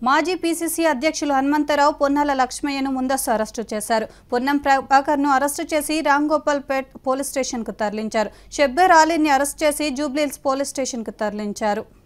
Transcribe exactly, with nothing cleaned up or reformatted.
మాజీ పీసీసీ అధ్యక్షులు హనుమంతరావు పొన్నాల లక్ష్మయ్యను ముందస్తు అరెస్టు చేశారు. పొన్నం ప్రభాకర్ను అరెస్టు చేసి రాంగోపాల్పేట్ పోలీస్ స్టేషన్కు తరలించారు. షబ్బీర్ అలీని అరెస్టు చేసి జూబ్లీహిల్స్ పోలీస్ స్టేషన్కు తరలించారు.